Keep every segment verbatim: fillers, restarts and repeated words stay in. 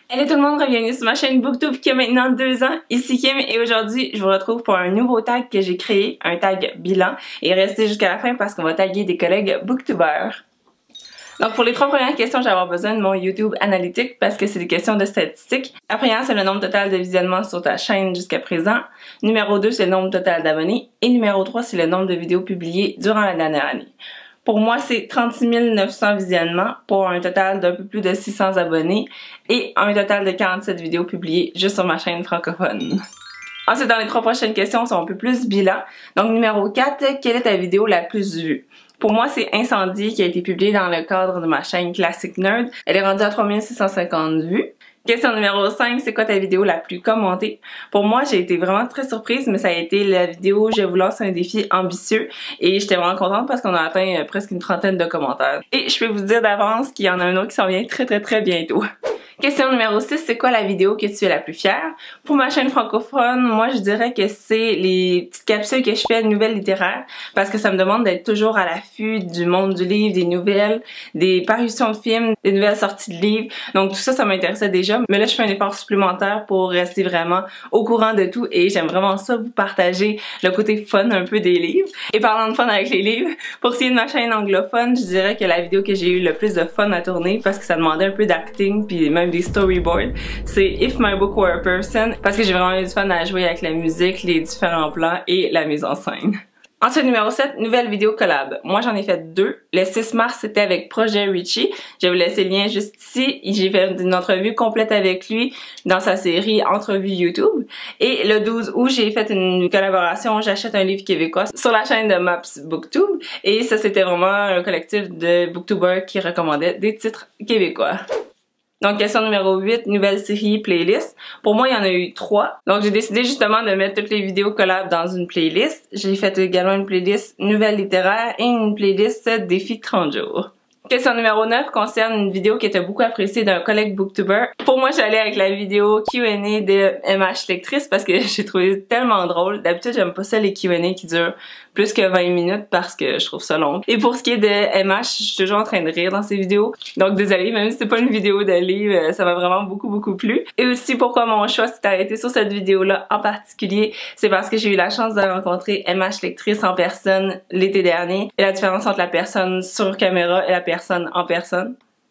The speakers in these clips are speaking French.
Hello tout le monde, bienvenue sur ma chaîne Booktube qui a maintenant deux ans. Ici Kim et aujourd'hui je vous retrouve pour un nouveau tag que j'ai créé, un tag bilan. Et restez jusqu'à la fin parce qu'on va taguer des collègues booktubeurs. Donc pour les trois premières questions, j'ai avoir besoin de mon YouTube analytique parce que c'est des questions de statistiques. La première, c'est le nombre total de visionnements sur ta chaîne jusqu'à présent. Numéro deux, c'est le nombre total d'abonnés. Et numéro trois, c'est le nombre de vidéos publiées durant la dernière année. Pour moi, c'est trente-six mille neuf cents visionnements pour un total d'un peu plus de six cents abonnés et un total de quarante-sept vidéos publiées juste sur ma chaîne francophone. Ensuite, dans les trois prochaines questions, sont un peu plus bilan. Donc, numéro quatre, quelle est ta vidéo la plus vue? Pour moi, c'est Incendie qui a été publié dans le cadre de ma chaîne Classic Nerd. Elle est rendue à trois mille six cent cinquante vues. Question numéro cinq, c'est quoi ta vidéo la plus commentée? Pour moi, j'ai été vraiment très surprise, mais ça a été la vidéo « Je vous lance un défi ambitieux » et j'étais vraiment contente parce qu'on a atteint euh, presque une trentaine de commentaires. Et je peux vous dire d'avance qu'il y en a un autre qui s'en vient très très très bientôt. Question numéro six, c'est quoi la vidéo que tu es la plus fière? Pour ma chaîne francophone, moi je dirais que c'est les petites capsules que je fais de nouvelles littéraires parce que ça me demande d'être toujours à l'affût du monde du livre, des nouvelles, des parutions de films, des nouvelles sorties de livres. Donc tout ça, ça m'intéressait déjà. Mais là, je fais un effort supplémentaire pour rester vraiment au courant de tout et j'aime vraiment ça, vous partager le côté fun un peu des livres. Et parlant de fun avec les livres, pour ce qui est de ma chaîne anglophone, je dirais que la vidéo que j'ai eu le plus de fun à tourner parce que ça demandait un peu d'acting puis même des storyboards, c'est If My Book Were a Person parce que j'ai vraiment eu du fun à jouer avec la musique, les différents plans et la mise en scène. Ensuite, numéro sept, nouvelle vidéo collab. Moi, j'en ai fait deux. Le six mars, c'était avec Projet Richie. Je vais vous laisser le lien juste ici. J'ai fait une entrevue complète avec lui dans sa série Entrevue YouTube. Et le douze août, j'ai fait une collaboration J'achète un livre québécois sur la chaîne de Maps Booktube. Et ça, c'était vraiment un collectif de booktubers qui recommandait des titres québécois. Donc, question numéro huit, nouvelle série playlist. Pour moi, il y en a eu trois. Donc, j'ai décidé justement de mettre toutes les vidéos collab dans une playlist. J'ai fait également une playlist nouvelle littéraire et une playlist défi trente jours. Question numéro neuf concerne une vidéo qui était beaucoup appréciée d'un collègue booktuber. Pour moi, j'allais avec la vidéo Q and A de M H Lectrice parce que j'ai trouvé tellement drôle. D'habitude, j'aime pas ça les Q and A qui durent plus que vingt minutes parce que je trouve ça long. Et pour ce qui est de M H, je suis toujours en train de rire dans ces vidéos. Donc désolée, même si c'est pas une vidéo de livre, ça m'a vraiment beaucoup beaucoup plu. Et aussi pourquoi mon choix s'est arrêté sur cette vidéo-là en particulier, c'est parce que j'ai eu la chance de rencontrer M H Lectrice en personne l'été dernier. Et la différence entre la personne sur caméra et la personne en personne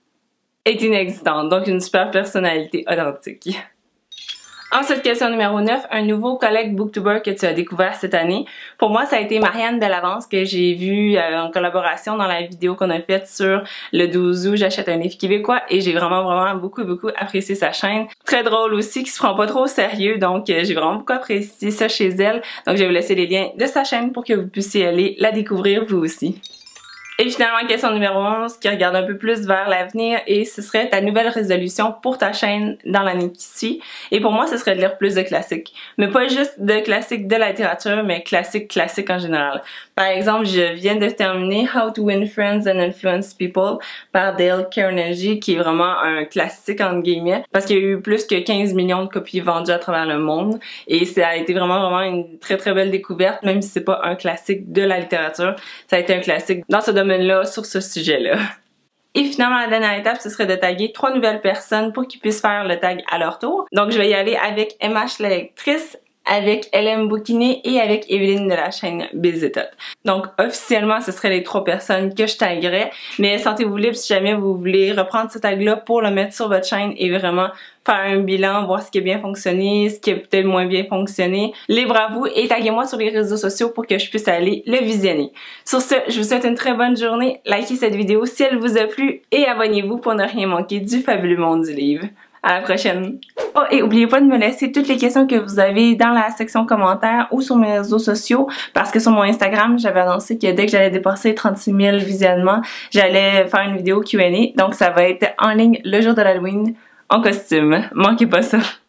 est inexistante. Donc une super personnalité authentique. Ensuite, question numéro neuf, un nouveau collègue booktuber que tu as découvert cette année. Pour moi, ça a été Marianne Bellavance que j'ai vu euh, en collaboration dans la vidéo qu'on a faite sur le douze août, J'achète un livre québécois et j'ai vraiment vraiment beaucoup beaucoup apprécié sa chaîne. Très drôle aussi, qui se prend pas trop au sérieux, donc euh, j'ai vraiment beaucoup apprécié ça chez elle. Donc je vais vous laisser les liens de sa chaîne pour que vous puissiez aller la découvrir vous aussi. Et finalement, question numéro onze qui regarde un peu plus vers l'avenir et ce serait ta nouvelle résolution pour ta chaîne dans l'année qui suit. Et pour moi, ce serait de lire plus de classiques. Mais pas juste de classiques de la littérature, mais classiques classiques en général. Par exemple, je viens de terminer How to Win Friends and Influence People par Dale Carnegie, qui est vraiment un classique entre guillemets, parce qu'il y a eu plus que quinze millions de copies vendues à travers le monde. Et ça a été vraiment vraiment une très très belle découverte, même si c'est pas un classique de la littérature. Ça a été un classique dans ce domaine là sur ce sujet-là. Et finalement, la dernière étape, ce serait de taguer trois nouvelles personnes pour qu'ils puissent faire le tag à leur tour. Donc, je vais y aller avec M H Lectrice, avec L M Bouquinet et avec Evelyne de la chaîne Bizitote. Donc, officiellement, ce seraient les trois personnes que je taguerais, mais sentez-vous libre si jamais vous voulez reprendre ce tag-là pour le mettre sur votre chaîne et vraiment faire un bilan, voir ce qui a bien fonctionné, ce qui a peut-être moins bien fonctionné. Libre à vous et taguez-moi sur les réseaux sociaux pour que je puisse aller le visionner. Sur ce, je vous souhaite une très bonne journée. Likez cette vidéo si elle vous a plu et abonnez-vous pour ne rien manquer du fabuleux monde du livre. À la prochaine! Oh, et n'oubliez pas de me laisser toutes les questions que vous avez dans la section commentaires ou sur mes réseaux sociaux parce que sur mon Instagram, j'avais annoncé que dès que j'allais dépasser trente-six mille visionnements, j'allais faire une vidéo Q and A. Donc ça va être en ligne le jour de l'Halloween en costume. Manquez pas ça!